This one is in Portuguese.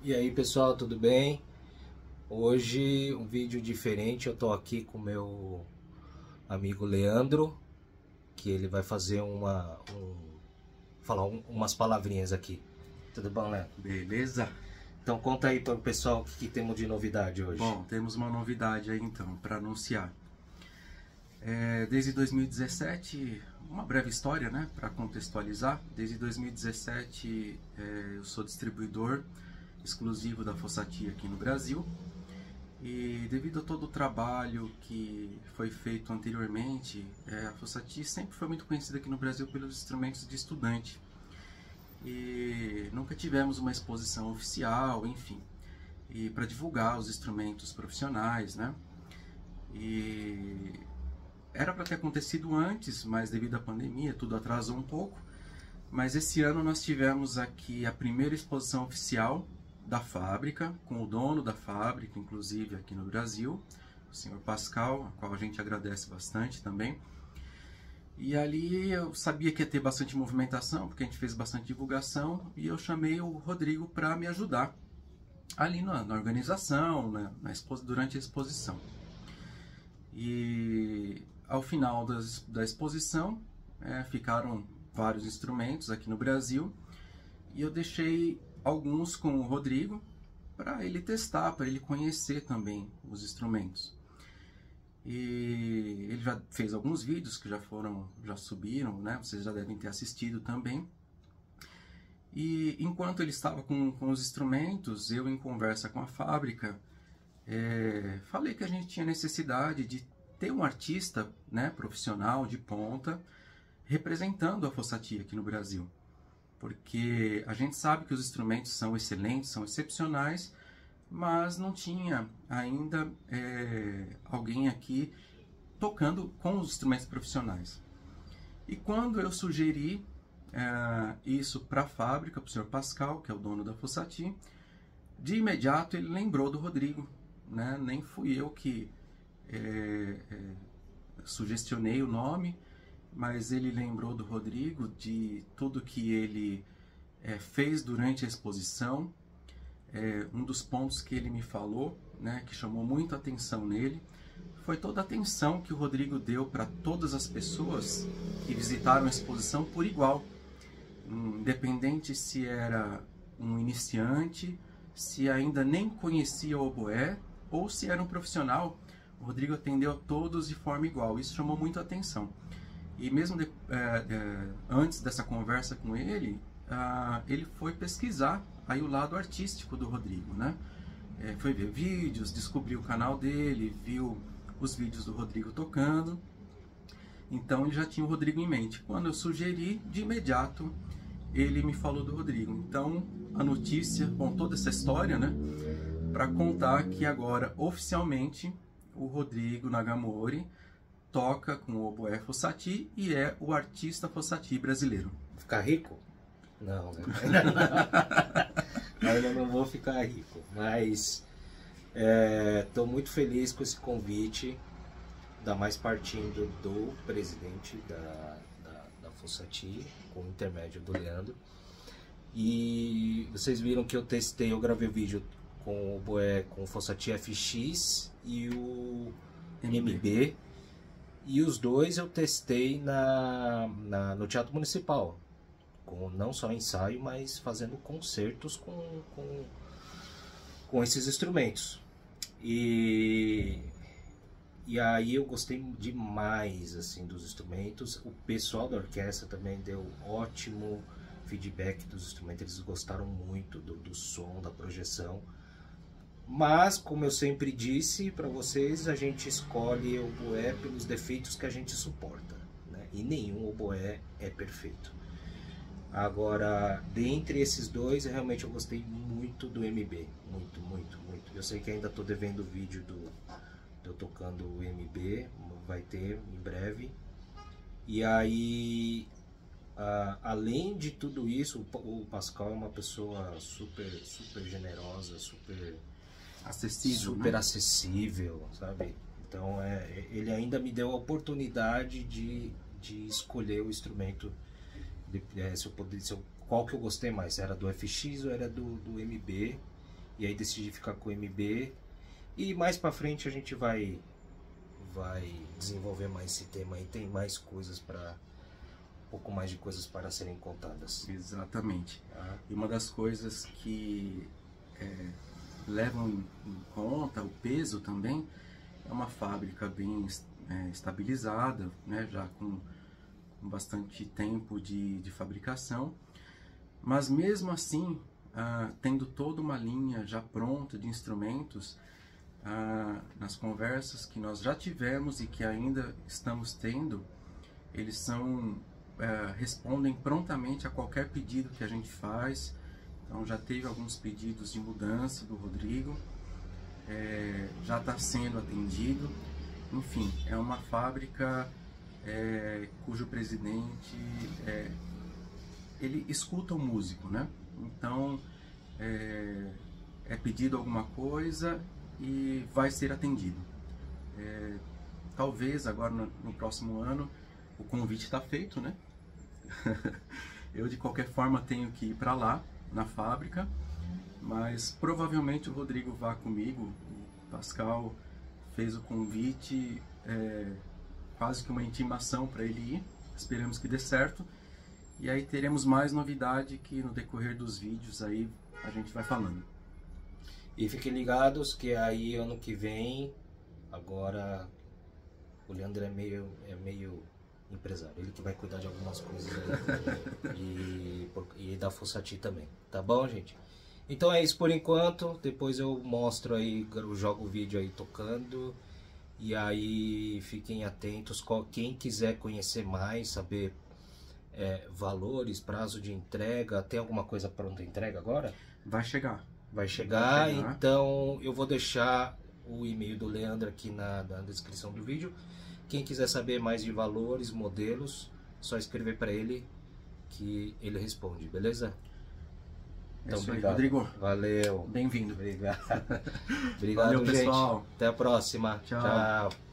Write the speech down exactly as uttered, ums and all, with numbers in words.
E aí pessoal, tudo bem? Hoje um vídeo diferente, eu tô aqui com meu amigo Leandro, que ele vai fazer uma, um, falar um, umas palavrinhas aqui. Tudo bom, Leandro? Beleza? Então conta aí para o pessoal o que, que temos de novidade hoje. Bom, temos uma novidade aí então para anunciar. É, desde dois mil e dezessete, uma breve história, né, para contextualizar. Desde dois mil e dezessete é, eu sou distribuidor exclusivo da Fossati aqui no Brasil. E devido a todo o trabalho que foi feito anteriormente, é, a Fossati sempre foi muito conhecida aqui no Brasil pelos instrumentos de estudante. E nunca tivemos uma exposição oficial, enfim, e para divulgar os instrumentos profissionais, né? E era para ter acontecido antes, mas devido à pandemia tudo atrasou um pouco. Mas esse ano nós tivemos aqui a primeira exposição oficial da fábrica, com o dono da fábrica, inclusive aqui no Brasil, o senhor Pascal, a qual a gente agradece bastante também. E ali eu sabia que ia ter bastante movimentação, porque a gente fez bastante divulgação, e eu chamei o Rodrigo para me ajudar ali na, na organização, né, na expo, durante a exposição. E ao final das, da exposição, é, ficaram vários instrumentos aqui no Brasil, e eu deixei alguns com o Rodrigo para ele testar, para ele conhecer também os instrumentos. E ele já fez alguns vídeos que já foram, já subiram, né? Vocês já devem ter assistido também. E enquanto ele estava com, com os instrumentos, eu em conversa com a fábrica, é, falei que a gente tinha necessidade de ter um artista, né, profissional de ponta representando a Fossati aqui no Brasil. Porque a gente sabe que os instrumentos são excelentes, são excepcionais, mas não tinha ainda é, alguém aqui tocando com os instrumentos profissionais. E quando eu sugeri é, isso para a fábrica, para o senhor Pascal, que é o dono da Fossati, de imediato ele lembrou do Rodrigo, né? Nem fui eu que é, é, sugestionei o nome, mas ele lembrou do Rodrigo, de tudo que ele é, fez durante a exposição. É, um dos pontos que ele me falou, né, que chamou muito a atenção nele, foi toda a atenção que o Rodrigo deu para todas as pessoas que visitaram a exposição por igual, independente se era um iniciante, se ainda nem conhecia o oboé, ou se era um profissional. O Rodrigo atendeu a todos de forma igual, isso chamou muito a atenção. E mesmo de, é, é, antes dessa conversa com ele, ah, ele foi pesquisar aí o lado artístico do Rodrigo, né? É, foi ver vídeos, descobriu o canal dele, viu os vídeos do Rodrigo tocando. Então ele já tinha o Rodrigo em mente. Quando eu sugeri, de imediato ele me falou do Rodrigo. Então a notícia, bom, toda essa história, né? Para contar que agora oficialmente o Rodrigo Nagamori toca com o oboé Fossati e é o artista Fossati brasileiro. Ficar rico? Não, né? Ainda não vou ficar rico, mas estou é, muito feliz com esse convite, ainda mais partindo do presidente da, da, da Fossati, com o intermédio do Leandro. E vocês viram que eu testei, eu gravei o vídeo com o oboé com o Fossati F X e o M B. E os dois eu testei na, na, no Teatro Municipal, com não só ensaio, mas fazendo concertos com, com, com esses instrumentos. E, e aí eu gostei demais assim, dos instrumentos. O pessoal da orquestra também deu ótimo feedback dos instrumentos, eles gostaram muito do, do som, da projeção. Mas, como eu sempre disse para vocês, a gente escolhe o oboé pelos defeitos que a gente suporta, né? E nenhum oboé é perfeito. Agora, dentre esses dois, realmente eu gostei muito do M B. Muito, muito, muito. Eu sei que ainda estou devendo o vídeo do, de eu tocando o M B, vai ter em breve. E aí, a, além de tudo isso, o, o Pascal é uma pessoa super, super generosa, super... acessível, super né? acessível, sabe? Então é, ele ainda me deu a oportunidade de, de escolher o instrumento, de, é, se eu poder, se eu, qual que eu gostei mais, era do F X ou era do, do M B. e aí decidi ficar com o M B. E mais pra frente a gente vai, vai desenvolver mais esse tema e tem mais coisas para um pouco mais de coisas para serem contadas. Exatamente. Ah. E uma das coisas que é, levam em conta o peso também é uma fábrica bem é, estabilizada, né, já com, com bastante tempo de, de fabricação, mas mesmo assim, ah, tendo toda uma linha já pronta de instrumentos, ah, nas conversas que nós já tivemos e que ainda estamos tendo, eles são, ah, respondem prontamente a qualquer pedido que a gente faz. Então já teve alguns pedidos de mudança do Rodrigo, é, já está sendo atendido. Enfim, é uma fábrica é, cujo presidente é, ele escuta o músico, né? Então é, é pedido alguma coisa e vai ser atendido. É, talvez agora no, no próximo ano o convite está feito, né? Eu de qualquer forma tenho que ir para lá, na fábrica, mas provavelmente o Rodrigo vá comigo. O Pascal fez o convite, é, quase que uma intimação para ele ir. Esperamos que dê certo. E aí teremos mais novidade que no decorrer dos vídeos aí a gente vai falando. E fiquem ligados que aí ano que vem, agora o Leandro é meio, é meio empresário, ele que vai cuidar de algumas coisas aí, e, e da Fossati também, tá bom, gente? Então é isso por enquanto, depois eu mostro aí, eu jogo o vídeo aí tocando, e aí fiquem atentos, quem quiser conhecer mais, saber é, valores, prazo de entrega, tem alguma coisa pronta entrega agora? Vai chegar. Vai chegar, Vai chegar. Então eu vou deixar o e-mail do Leandro aqui na, na descrição do vídeo. Quem quiser saber mais de valores, modelos, só escrever para ele que ele responde, beleza? Então, é isso aí, Rodrigo. Valeu. Bem-vindo. Obrigado. Obrigado, Valeu, gente. pessoal. Até a próxima. Tchau. Tchau.